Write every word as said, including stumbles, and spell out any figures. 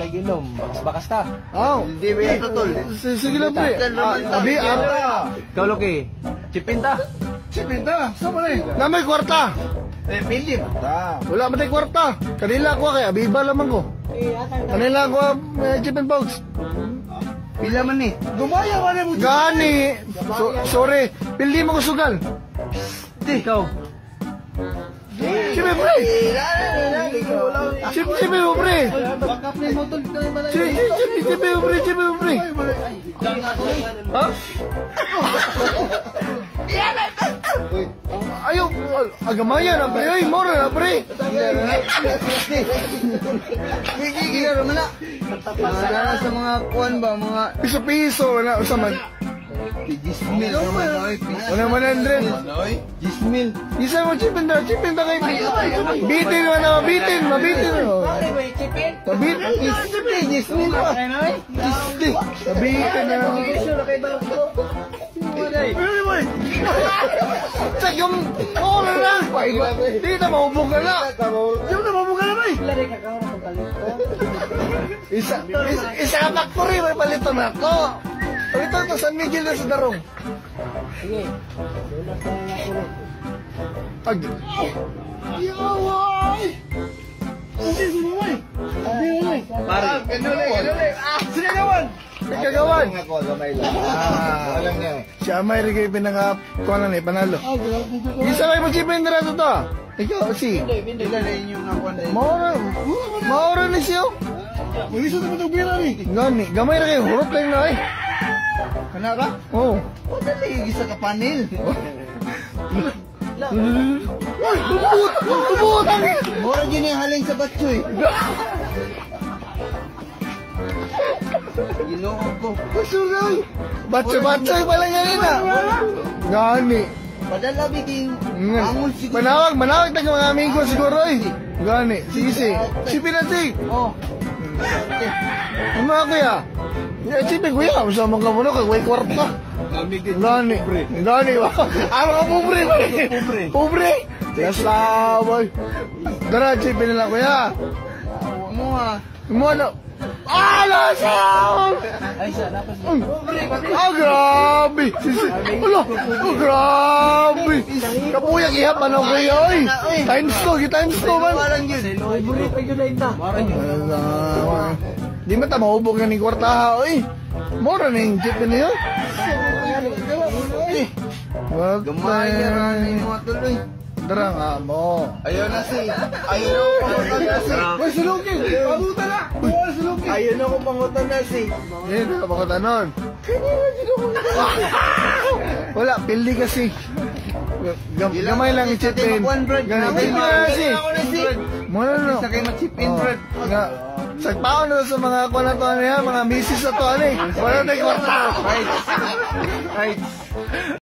kay Gilom. Bakas-bakas ta. Oh. Hindi ba yan totol? Sige lang pre. Abi, ah. Ikaw, Loki. Chipin ta. Chipin ta. Saan mo na eh? Na may kwarta. Eh, pili mo ta. Wala ba tayo kwarta? Kanila ako kay Abiba lamang ko. Kanila ako uh, chipin folks. Pila man eh. Gumaya ka na mo. Gani. So, sorry. Pili mo ko sugal. Ikaw. Chipin pre. Chipin chipin mo pre. Chipin chipin mo pre. Chipin mo pre. Ha? Ayaw, agamaya na pre. Ay, mora na pre. Gigi naman na. Para sa mga kuwan ba, mga Piso-piso na usaman. Gismil naman oy. Wala man Andre. Gismil. Isa mo chipin da, chipin da kay bitin mo na, mabitin, mabitin mo. Mabitin. Gismil, gismil pa. Gismil. Mabitin na. Check yung oras na. Di na maubog ka na. Di na maubog ka na ba eh. Isa, isa, isa ka factory, may palitan na ako. Ito, ito, San Miguel na sa Darong. Sige. Ag. Yaway! Hindi, sumumay. Hindi, hindi. Pare. Ganuli, ganuli. Ah, sila naman. Kagawan. Ako, gamay lang. Ah, alam niya. Si Amay rin kayo pinaka-kuanan eh, panalo. Isa kayo mag-chipin na rin ito. Ikaw, si. Pila na inyong nakuan na yun. Maura. Maura na siya. Mag-isa naman itong bira rin. Gani. Gamay rin kayo. Hurot lang na eh. Kana ka? Oo. O, dali, isa ka panel. Uy, tubot! Tubot! Mura dyan yung haling sa batsoy. Ginoo ko. Masuray! Batsa-batsa pala yan na. Gani. Padala bikin. Angon siguro. Manawag, manawag na mga amigo siguro eh. Gani. Sige, sige. Sipin natin. Oh. Ano mga kuya? Ya, sipin kuya. Masama ka muna kag way kwarta. Gani. Gani ba? Ah, mga pobre ba? Pobre. Pobre? Yes, boy. Dara, sipin nila kuya. Mo ah. Mo ano? Ah, lasang! Ay, siya. Dapat Ah, grabe! Sisi, ala! Oh, grabe! Kapuyang ihap, ano kuya, oy! Times two, times two man! Walang yun. Buri pa yun na ita. Ala, di man ta mahubog na ni kwartaha, oy! Mora na yung jeep na yun! Wag Gamay na rin yung mga tuloy. Darang nga mo! Ayaw na si. Ayaw na ako pangutan na si. Uy, sulukin! Pagutan na! Uy, sulukin! Ayaw na ako pangutan na si. Hindi, nakapakatanon. Wala, pildi kasi. Gam gamay lang i-chipin. Gamay lang kasi. Muna no. Isa kayo mag-chipin, Brad. Nga, sagpaon na sa mga kuha na to ano yan, mga misis na to ano eh. Wala na yung kwarta. Right. Right.